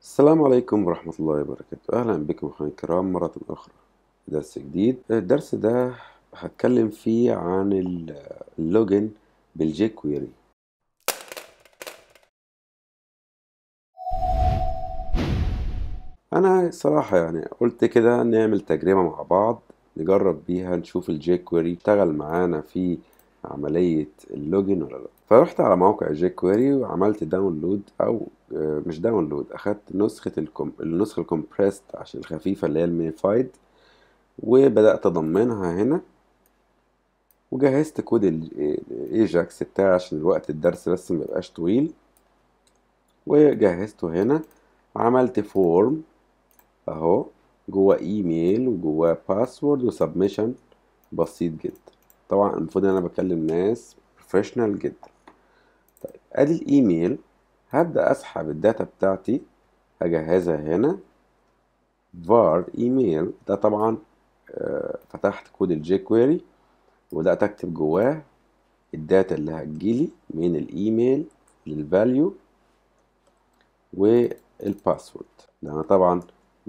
السلام عليكم ورحمة الله وبركاته. أهلا بكم أخواني الكرام مرة أخرى في درس جديد. الدرس ده هتكلم فيه عن اللوجن بالجي كويري. أنا صراحة قلت كده نعمل تجربة مع بعض نجرب بيها نشوف الجي كويري يشتغل معانا في عملية اللوجن ولا لا. فرحت على موقع الجي كويري وعملت داونلود أو مش داونلود، أخدت النسخة الكومبريست عشان الخفيفة اللي هي المينيفايد، وبدأت أضمنها هنا، وجهزت كود الإيجاكس بتاعي عشان الوقت الدرس بس ميبقاش طويل، وجهزته هنا. عملت فورم أهو جواه إيميل وجواه باسورد وسبمشن بسيط جدا. طبعا المفروض إن أنا بكلم ناس بروفيشنال جدا. طيب أدي الإيميل، هبدأ أسحب الداتا بتاعتي أجهزها هنا. var إيميل ده طبعا فتحت كود الجي كويري وبدأت أكتب جواه الداتا اللي هتجيلي من الإيميل للفاليو والباسورد. ده أنا طبعا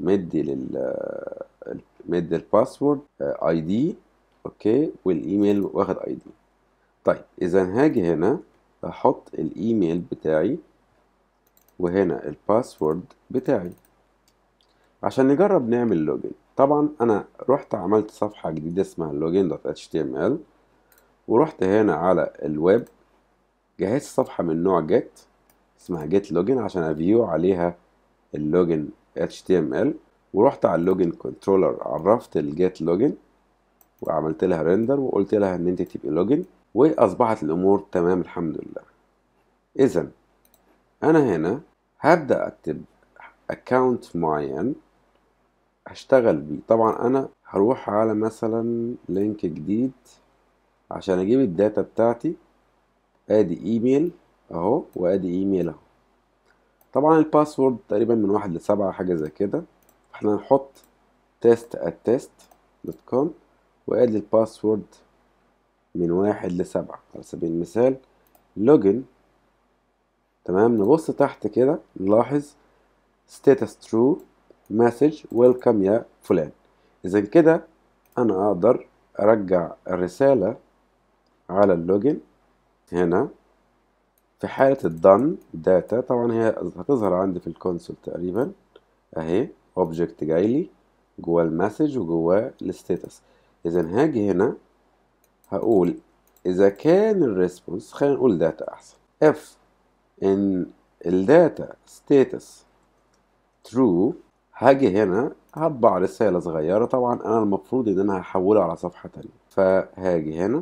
مدي الباسورد اي دي، اوكي، والايميل واخد اي دي. طيب اذا هاجي هنا احط الايميل بتاعي وهنا الباسورد بتاعي عشان نجرب نعمل لوجن. طبعا انا رحت عملت صفحة جديدة اسمها login.html، ورحت هنا على الويب، جهزت صفحة من نوع جيت اسمها جيت لوجن عشان افيو عليها اللوجن HTML، ورحت على اللوجن كنترولر عرفت الجيت لوجن وعملت لها ريندر وقلت لها ان انت تبقي لوجن، واصبحت الامور تمام الحمد لله. اذا انا هنا هبدأ اكتب اكونت معين هشتغل بيه. طبعا انا هروح على مثلا لينك جديد عشان اجيب الداتا بتاعتي. ادي ايميل اهو وادي ايميل اهو. طبعا الباسورد تقريبا من 1 ل7 حاجة زي كده. احنا هنحط test@test.com وادي الباسورد من 1 ل7 على سبيل المثال. لوجن تمام. نبص تحت كده نلاحظ status true message welcome يا فلان. اذا كده انا اقدر ارجع الرسالة على اللوجن هنا في حالة الدن داتا. طبعا هي هتظهر عندي في الكونسول تقريبا اهي، اوبجكت جايلي جوه المسج وجوه الستاتس. اذا هاجي هنا هقول اذا كان الريسبونس، خلينا نقول داتا احسن، if ان الداتا ستاتس true، هاجي هنا هطبع رسالة صغيرة. طبعا انا المفروض ان انا هحولها على صفحة تانية، فهاجي هنا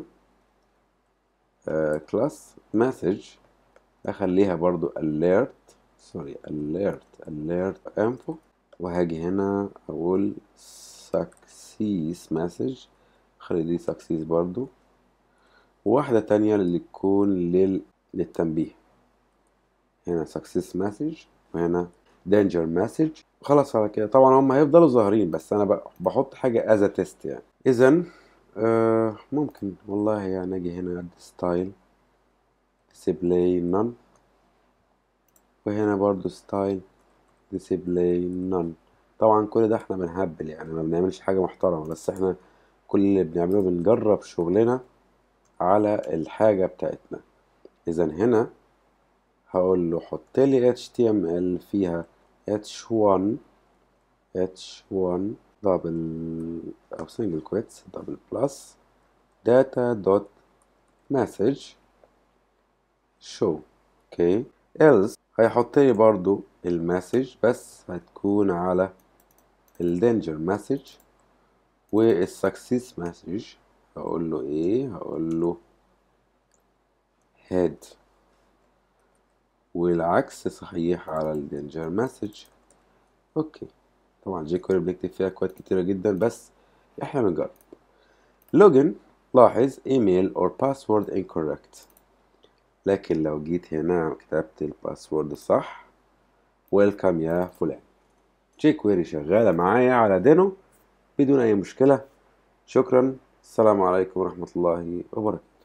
كلاس مسج اخليها برضو alert info، وهاجي هنا اقول success message، خلي دي success برضو، وواحدة تانية اللي تكون للتنبيه. هنا success message وهنا danger message. خلاص على كده. طبعا هم هيفضلوا ظاهرين بس انا بحط حاجة as a test اذا ممكن والله اجي هنا style display none، وهنا برضو style display none. طبعا كل ده احنا بنهبل ما بنعملش حاجة محترمة، بس احنا كل اللي بنعمله بنجرب شغلنا على الحاجة بتاعتنا. اذا هنا هقول له حط لي HTML فيها H1 دبل او سنجل كويتس دبل بلس data دوت message show، اوكي. else هيحط لي برضو المسج بس هتكون على الدينجر مسج، والسكسيس مسج هقول له ايه، هقول له head، والعكس صحيح على الدينجر مسج. اوكي. طبعا جي كويري بنكتب فيها كويت كتيرة جدا بس احنا بنجرب. لوجن، لاحظ ايميل or password incorrect، لكن لو جيت هنا كتبت الباسورد الصح ويلكم يا فلان. جي كويري شغالة معايا على دينو بدون اي مشكلة. شكرا. السلام عليكم ورحمة الله وبركاته.